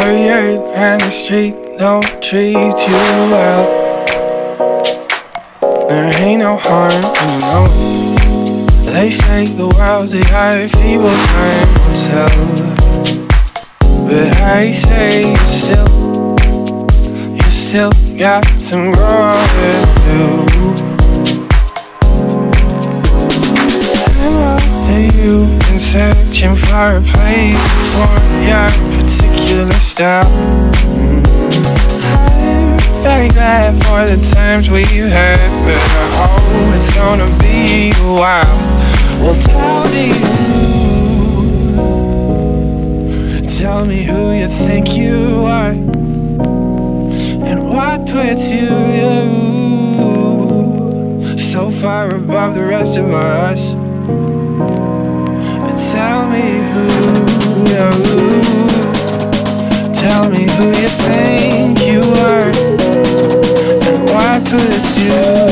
tired and the street don't treat you well. There ain't no harm in you know. They say the world's a yard, feeble time will tell. But I say you still got some growing to do. You've been searching for a place for your particular style. I'm very glad for the times we've had, but I hope it's gonna be a while. Well, tell me who you think you are, and what puts you so far above the rest of us. Tell me who you think you are, and what puts you